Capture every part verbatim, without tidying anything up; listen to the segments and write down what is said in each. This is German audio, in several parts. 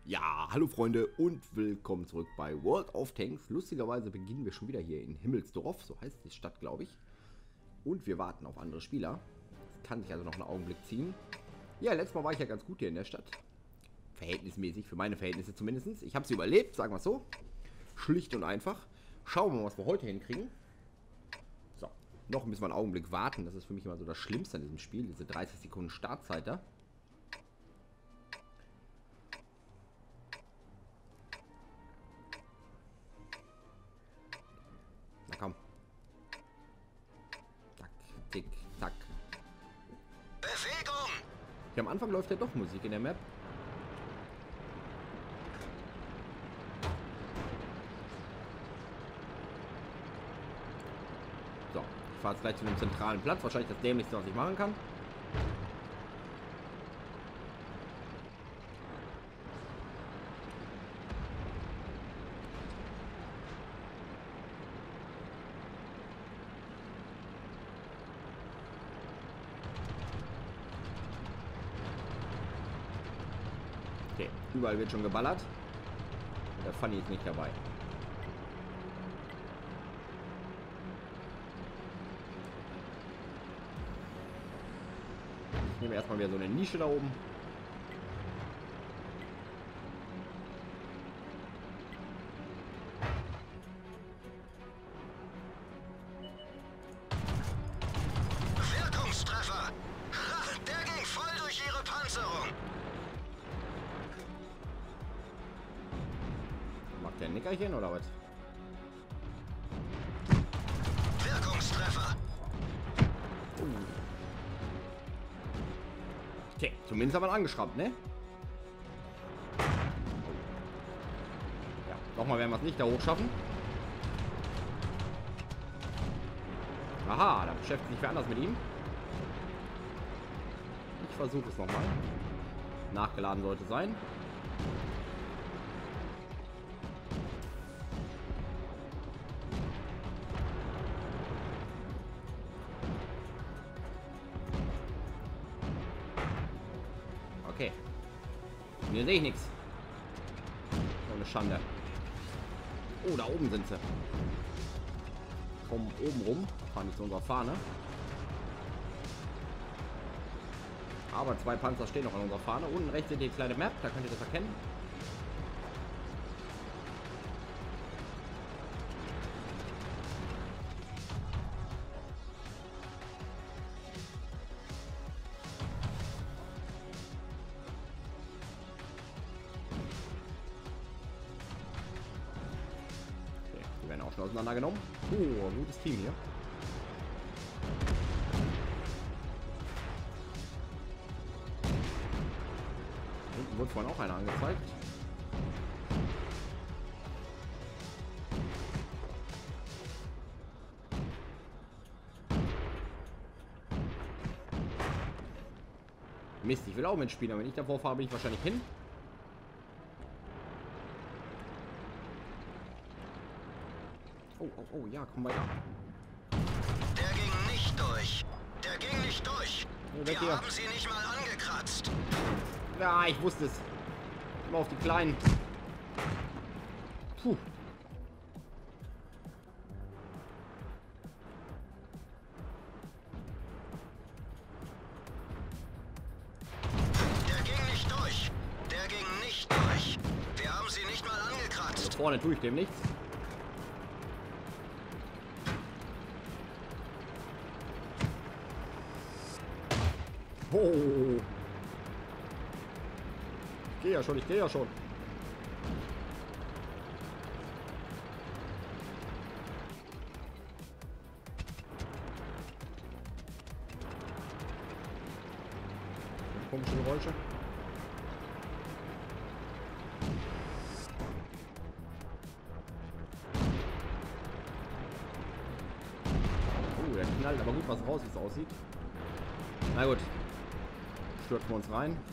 Ja, hallo Freunde und willkommen zurück bei World of Tanks. Lustigerweise beginnen wir schon wieder hier in Himmelsdorf, so heißt die Stadt, glaube ich. Und wir warten auf andere Spieler. Das kann sich also noch einen Augenblick ziehen. Ja, letztes Mal war ich ja ganz gut hier in der Stadt. Verhältnismäßig, für meine Verhältnisse zumindest. Ich habe sie überlebt, sagen wir es so. Schlicht und einfach. Schauen wir mal, was wir heute hinkriegen. So, noch müssen wir einen Augenblick warten. Das ist für mich immer so das Schlimmste an diesem Spiel, diese dreißig Sekunden Startzeit da. Na komm. Tack, tick, tack. Bewegung! Hier am Anfang läuft ja doch Musik in der Map. So, ich fahre jetzt gleich zu einem zentralen Platz. Wahrscheinlich das Dämlichste, was ich machen kann. Okay, überall wird schon geballert. Der Funny ist nicht dabei. Ich nehme erstmal wieder so eine Nische da oben. Wirkungstreffer! Ha, der ging voll durch ihre Panzerung! Macht der ein Nickerchen oder was? Wirkungstreffer! Okay, zumindest haben wir ihn angeschraubt, ne? Ja, nochmal werden wir es nicht da hoch schaffen. Aha, da beschäftigt sich wer anders mit ihm. Ich versuche es nochmal. Nachgeladen sollte sein. Okay. Hier sehe ich nichts. So eine Schande. Oh, da oben sind sie. Kommen oben rum. Fahren nicht zu unserer Fahne. Aber zwei Panzer stehen noch an unserer Fahne. Unten rechts seht ihr die kleine Map. Da könnt ihr das erkennen. Die werden auch schon auseinandergenommen. Oh, ein gutes Team hier. Hinten wurde vorhin auch einer angezeigt. Mist, ich will auch mitspielen, aber wenn ich davor fahre, bin ich wahrscheinlich hin. Oh, oh, oh, ja, komm weiter. Der ging nicht durch! Der ging nicht durch! Oh, Wir weg hier. haben sie nicht mal angekratzt! Ja, ich wusste es. Immer auf die Kleinen. Puh. Der ging nicht durch! Der ging nicht durch! Wir haben sie nicht mal angekratzt! Vorne tue ich dem nichts. Oh. Ich gehe ja schon, ich gehe ja schon. Komische Geräusche. Oh, der knallt aber gut was raus, wie es aussieht. Na gut. Stürzen wir uns rein.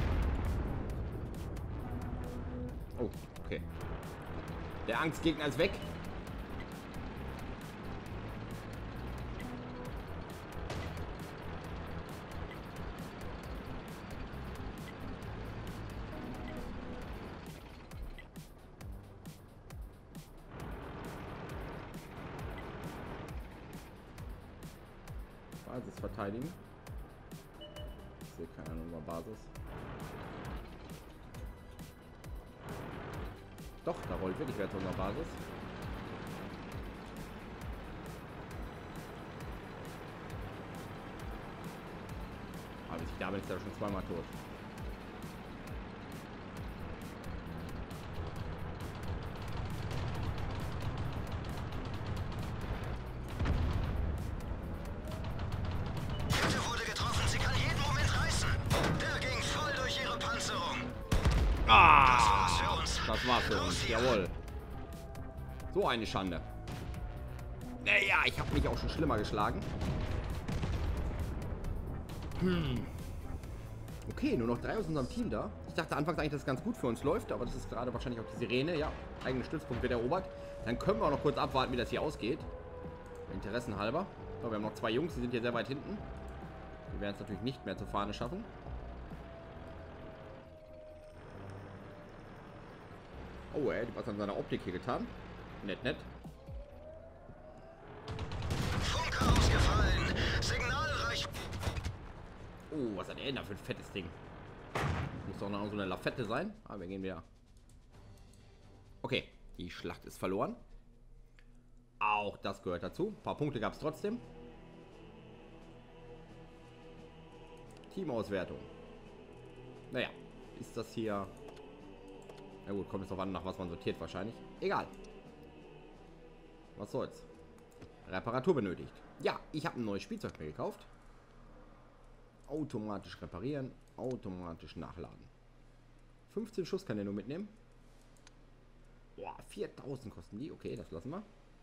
Oh, okay. Der Angstgegner ist weg. Basis verteidigen. Ich sehe keine Nummer Basis. Doch, da rollt wirklich wer zu unserer Basis. Aber ich damit ist er schon zweimal tot. Kette wurde getroffen, sie kann jeden Moment reißen. Der ging voll durch ihre Panzerung. Ah! Das war's für uns. Das war's für Los uns, hier. jawohl. So eine Schande. Naja, ich habe mich auch schon schlimmer geschlagen. Hm. Okay, nur noch drei aus unserem Team da. Ich dachte anfangs eigentlich, dass es ganz gut für uns läuft, aber das ist gerade wahrscheinlich auch die Sirene. Ja, eigener Stützpunkt wird erobert. Dann können wir auch noch kurz abwarten, wie das hier ausgeht. Interessenhalber. So, wir haben noch zwei Jungs, die sind hier sehr weit hinten. Die werden es natürlich nicht mehr zur Fahne schaffen. Oh, er hat was an seiner Optik hier getan. Nett, nett. Funke ausgefallen. Signalreich. Oh, was hat er denn da für ein fettes Ding? Muss doch noch so eine Lafette sein. Aber wir gehen wieder. Okay, die Schlacht ist verloren. Auch das gehört dazu. Ein paar Punkte gab es trotzdem. Teamauswertung. Naja, ist das hier... Na gut, kommt jetzt drauf an, nach was man sortiert wahrscheinlich. Egal. Was soll's. Reparatur benötigt. Ja, ich habe ein neues Spielzeug mir gekauft. Automatisch reparieren, automatisch nachladen. fünfzehn Schuss kann der nur mitnehmen. Boah, viertausend kosten die. Okay, das lassen wir.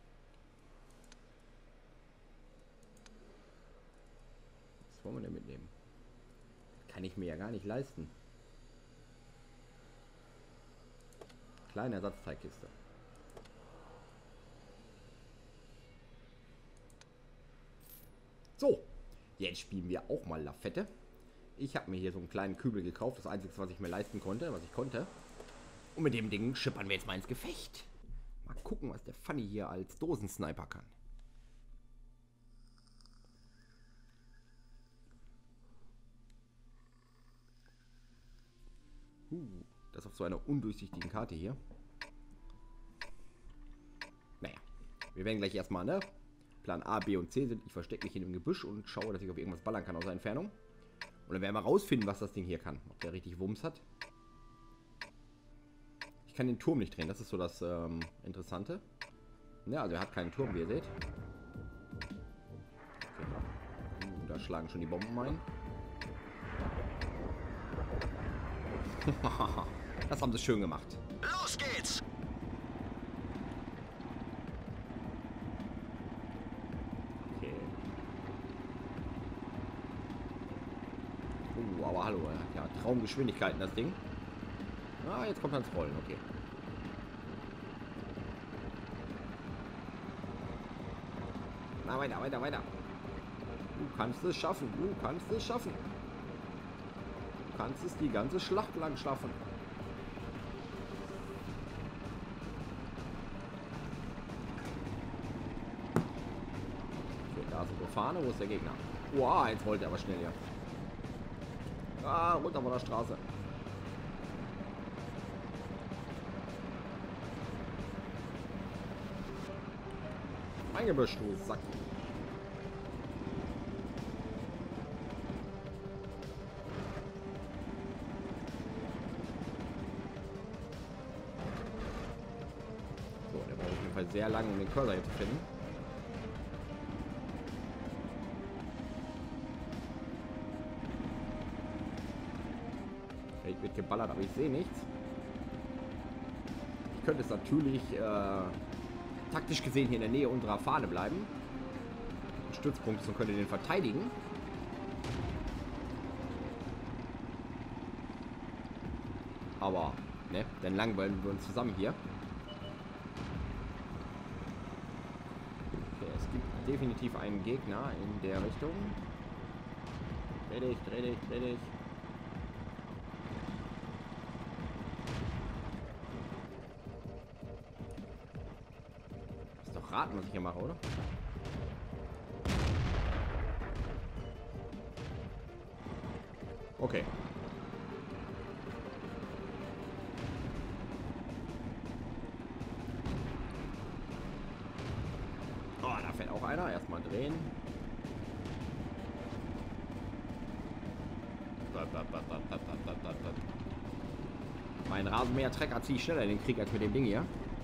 Was wollen wir denn mitnehmen? Kann ich mir ja gar nicht leisten. Kleine Ersatzteilkiste. So, jetzt spielen wir auch mal Lafette. Ich habe mir hier so einen kleinen Kübel gekauft. Das Einzige, was ich mir leisten konnte, was ich konnte. Und mit dem Ding schippern wir jetzt mal ins Gefecht. Mal gucken, was der Funny hier als Dosensniper kann. Uh, das auf so einer undurchsichtigen Karte hier. Naja, wir werden gleich erstmal, ne? Plan A, B und C sind. Ich verstecke mich hier im Gebüsch und schaue, dass ich auf irgendwas ballern kann aus der Entfernung. Und dann werden wir rausfinden, was das Ding hier kann. Ob der richtig Wumms hat. Ich kann den Turm nicht drehen. Das ist so das ähm, Interessante. Ja, also er hat keinen Turm, wie ihr seht. Okay. Uh, da schlagen schon die Bomben ein. Das haben sie schön gemacht. Los geht's! Okay. Oh, aber hallo. Ja, Traumgeschwindigkeiten das Ding. Ah, jetzt kommt er ins Rollen. Okay. Na, weiter, weiter, weiter. Du kannst es schaffen. Du kannst es schaffen. Du kannst es die ganze Schlacht lang schaffen. Okay, da ist unsere Fahne. Wo ist der Gegner? Wow, jetzt wollte er aber schnell, ja. Ah, runter von der Straße. Mein Gebüsch, du Sack. So, der braucht auf jeden Fall sehr lange, um den Cursor hier zu finden. Feld wird geballert, aber ich sehe nichts. Ich könnte es natürlich äh, taktisch gesehen hier in der Nähe unserer Fahne bleiben. Stützpunkt und könnte den verteidigen. Aber, ne, dann langweilen wir uns zusammen hier. Okay, es gibt definitiv einen Gegner in der Richtung. Dreh dich, dreh dich, dreh dich. Ist doch raten, was ich hier mache, oder? Okay. Oh, da fährt auch einer. Erstmal drehen. Mein Rasenmäher-Trecker ziehe ich schneller in den Krieg als mit dem Ding hier.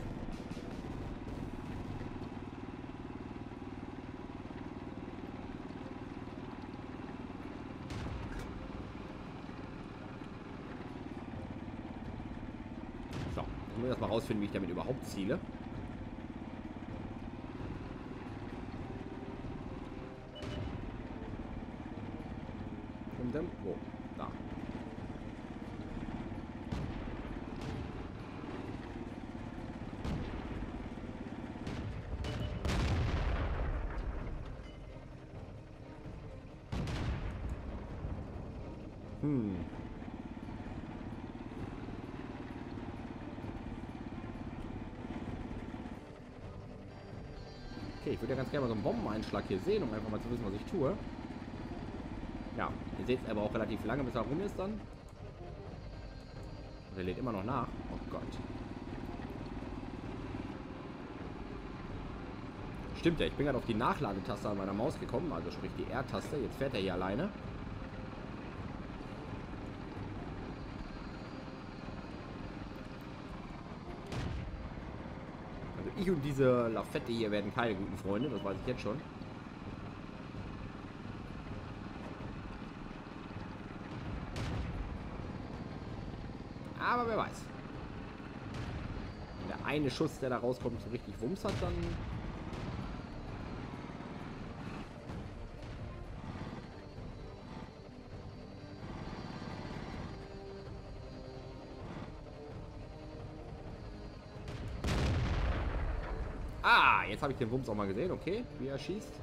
So, ich muss erstmal rausfinden, wie ich damit überhaupt ziele. Wo? Da. Hm. Okay, ich würde ja ganz gerne mal so einen Bombeneinschlag hier sehen, um einfach mal zu wissen, was ich tue. Ja, ihr seht es aber auch relativ lange, bis er rum ist dann. Und er lädt immer noch nach. Oh Gott. Stimmt ja, ich bin gerade auf die Nachladetaste an meiner Maus gekommen, also sprich die R-Taste. Jetzt fährt er hier alleine. Also ich und diese Lafette hier werden keine guten Freunde, das weiß ich jetzt schon. Aber wer weiß. Wenn der eine Schuss, der da rauskommt, so richtig Wumms hat, dann... Ah, jetzt habe ich den Wumms auch mal gesehen. Okay, wie er schießt.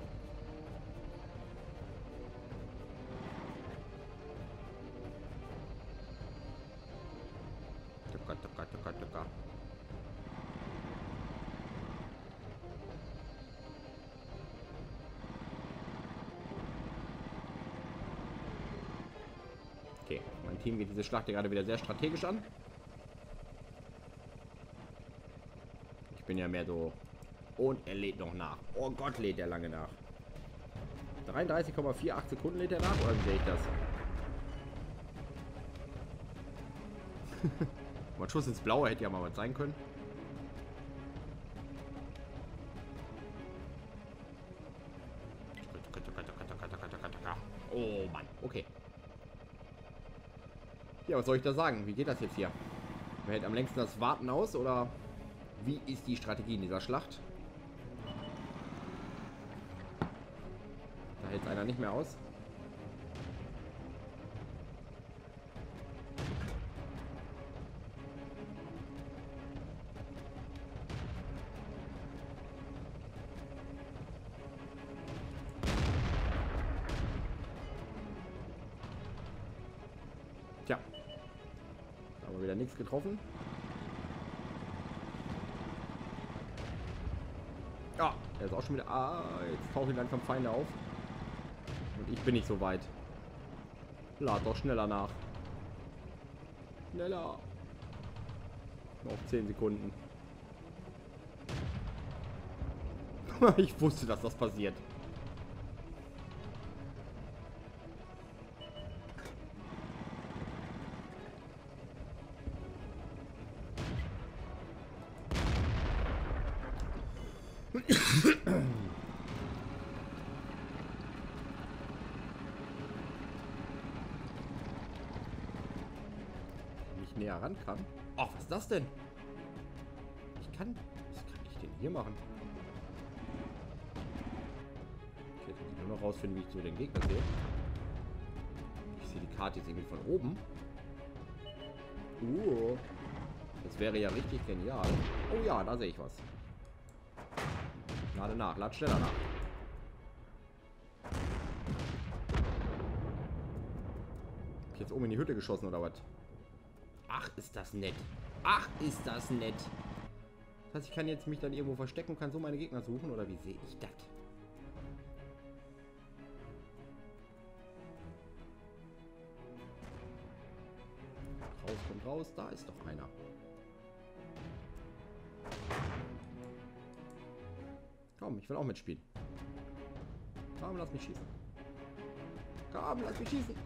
Okay, mein Team geht diese Schlacht hier gerade wieder sehr strategisch an. Ich bin ja mehr so... Und er lädt noch nach. Oh Gott, lädt er lange nach. dreiunddreißig Komma achtundvierzig Sekunden lädt er nach, oder wie sehe ich das? Mal Schuss ins Blaue hätte ja mal was sein können. Oh Mann, okay. Ja, was soll ich da sagen? Wie geht das jetzt hier? Wer hält am längsten das Warten aus, oder wie ist die Strategie in dieser Schlacht? Da hält einer nicht mehr aus. Tja. Da haben wir wieder nichts getroffen. Ja, er ist auch schon wieder... Ah, jetzt tauchen langsam Feinde auf. Und ich bin nicht so weit. Lad doch schneller nach. Schneller. Noch zehn Sekunden. Ich wusste, dass das passiert. Nicht näher ran kann. Ach, was ist das denn? Ich kann... Was kann ich denn hier machen? Okay, jetzt muss ich nur noch rausfinden, wie ich so den Gegner sehe. Ich sehe die Karte jetzt irgendwie von oben. Uh. Das wäre ja richtig genial. Oh ja, da sehe ich was. Lade nach, lad schneller nach. Hab ich jetzt oben in die Hütte geschossen oder was? Ach, ist das nett. Ach, ist das nett. Das heißt, ich kann jetzt mich dann irgendwo verstecken und kann so meine Gegner suchen, oder wie sehe ich das? raus. Da ist doch einer. Komm, ich will auch mitspielen. Komm, lass mich schießen. Komm, lass mich schießen.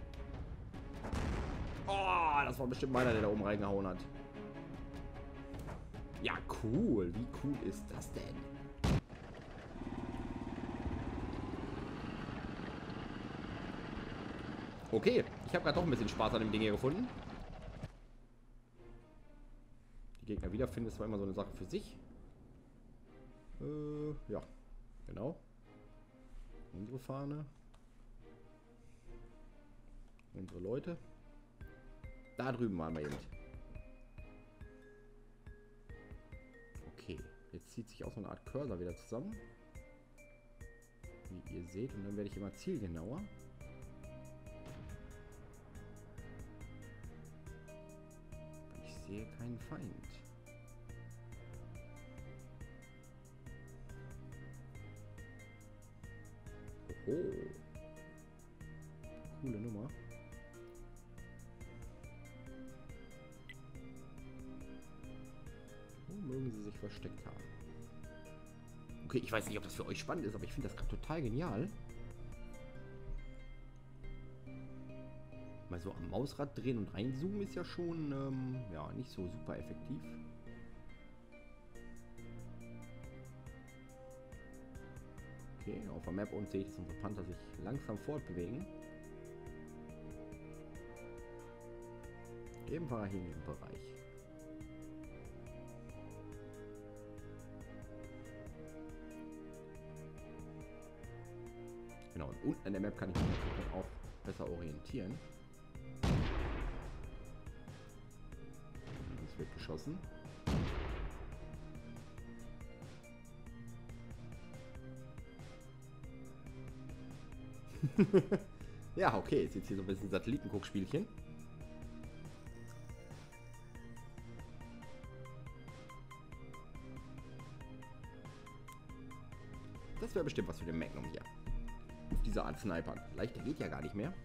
Oh, das war bestimmt meiner, der da oben reingehauen hat. Ja, cool. Wie cool ist das denn? Okay, ich habe gerade doch ein bisschen Spaß an dem Ding hier gefunden. Die Gegner wiederfinden ist zwar immer so eine Sache für sich. Äh, ja, genau. Unsere Fahne. Unsere Leute. Da drüben waren wir eben. Okay, jetzt zieht sich auch so eine Art Cursor wieder zusammen. Wie ihr seht. Und dann werde ich immer zielgenauer. Ich sehe keinen Feind. Oho. Coole Nummer. Wo mögen sie sich versteckt haben? Okay, ich weiß nicht, ob das für euch spannend ist, aber ich finde das gerade total genial. Mal so am Mausrad drehen und reinzoomen ist ja schon ähm, ja, nicht so super effektiv. Okay, auf der Map unten sehe ich, dass unsere Panther sich langsam fortbewegen. Eben war er hier in dem Bereich. Genau, und unten an der Map kann ich mich natürlich auch besser orientieren. Es wird geschossen. Ja, okay, ist jetzt hier so ein bisschen Satellitenguckspielchen. Das wäre bestimmt was für den Magnum hier. Auf diese Art Snipern. Leichter geht ja gar nicht mehr.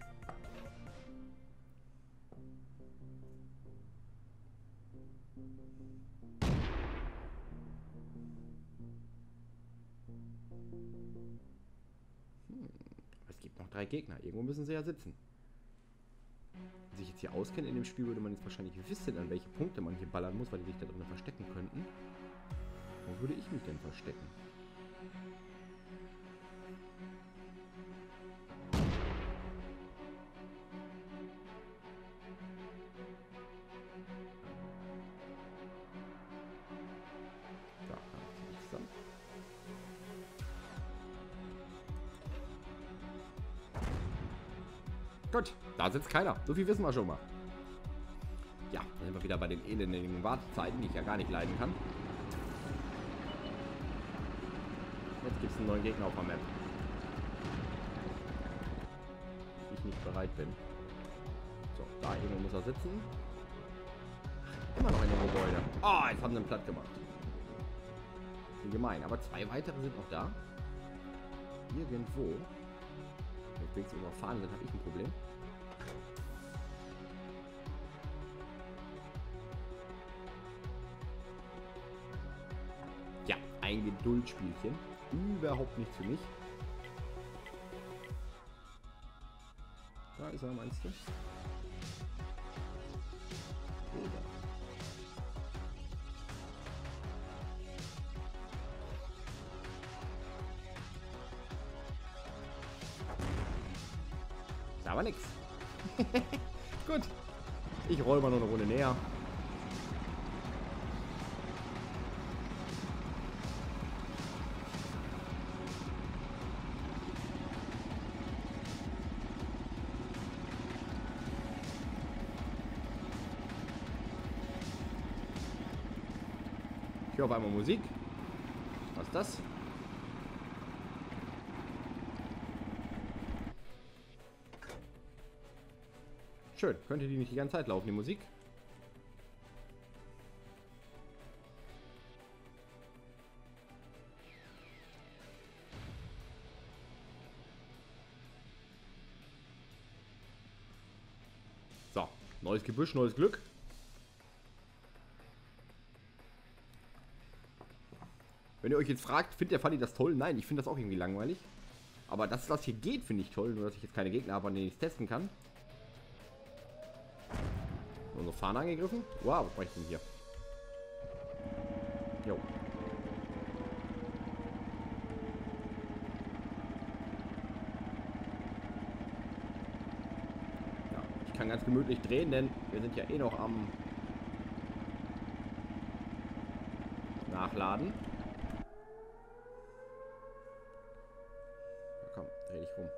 Hm. Es gibt noch drei Gegner. Irgendwo müssen sie ja sitzen. Wenn sich jetzt hier auskennt in dem Spiel, würde man jetzt wahrscheinlich wissen, an welche Punkte man hier ballern muss, weil die sich da drin verstecken könnten. Wo würde ich mich denn verstecken? Da kann ich nicht zusammen. Gut, da sitzt keiner. So viel wissen wir schon mal. Ja, dann sind wir wieder bei den elenden Wartezeiten, die ich ja gar nicht leiden kann. Jetzt gibt es einen neuen Gegner auf der Map. Ich nicht bereit bin. So, da irgendwo muss er sitzen. Immer noch in dem Gebäude. Ah, oh, jetzt haben sie ihn platt gemacht. Wie gemein. Aber zwei weitere sind noch da. Irgendwo. Wenn sie überfahren sind, habe ich ein Problem. Ja, ein Geduldsspielchen. Überhaupt nichts für mich. Da ist er, meinst du? Oder? Da war nix. Gut. Ich roll mal nur eine Runde näher. Ich höre auf einmal Musik. Was ist das? Schön. Könnte die nicht die ganze Zeit laufen, die Musik? So. Neues Gebüsch, neues Glück. Wenn ihr euch jetzt fragt, findet der Fanny das toll? Nein, ich finde das auch irgendwie langweilig. Aber dass das hier geht, finde ich toll. Nur, dass ich jetzt keine Gegner habe, an denen ich es testen kann. Unsere Fahne angegriffen. Wow, was mache ich denn hier? Jo. Ja, ich kann ganz gemütlich drehen, denn wir sind ja eh noch am Nachladen. Na komm, dreh dich rum.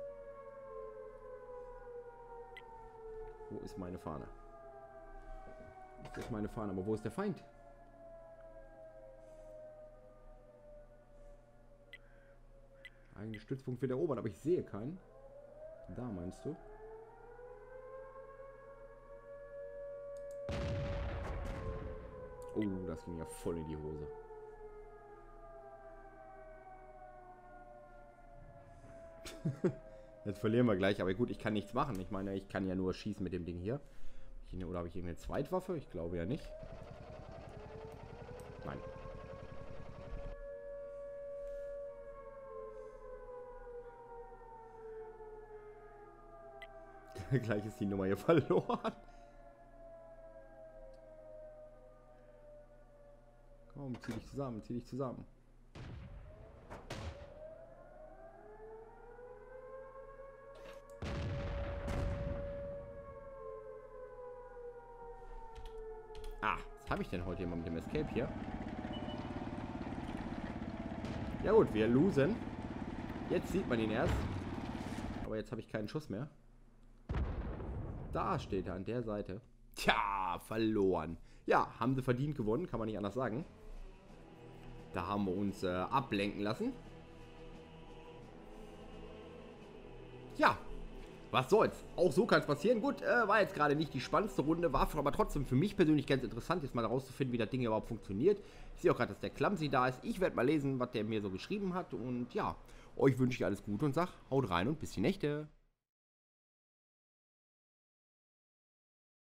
Wo ist meine Fahne? Das ist meine Fahne, aber wo ist der Feind? Eigentlich Stützpunkt wird erobert, aber ich sehe keinen. Da meinst du? Oh, das ging ja voll in die Hose. Jetzt verlieren wir gleich, aber gut, ich kann nichts machen. Ich meine, ich kann ja nur schießen mit dem Ding hier. Oder habe ich irgendeine Zweitwaffe? Ich glaube ja nicht. Nein. Gleich ist die Nummer hier verloren. Komm, zieh dich zusammen, zieh dich zusammen. Ah, was habe ich denn heute immer mit dem Escape hier? Ja gut, wir losen. Jetzt sieht man ihn erst. Aber jetzt habe ich keinen Schuss mehr. Da steht er an der Seite. Tja, verloren. Ja, haben sie verdient gewonnen, kann man nicht anders sagen. Da haben wir uns äh, ablenken lassen. Ja, was soll's. Auch so kann es passieren. Gut, äh, war jetzt gerade nicht die spannendste Runde, war aber trotzdem für mich persönlich ganz interessant, jetzt mal herauszufinden, wie das Ding überhaupt funktioniert. Ich sehe auch gerade, dass der Clumsy da ist. Ich werde mal lesen, was der mir so geschrieben hat. Und ja, euch wünsche ich alles Gute und sag, haut rein und bis die Nächte.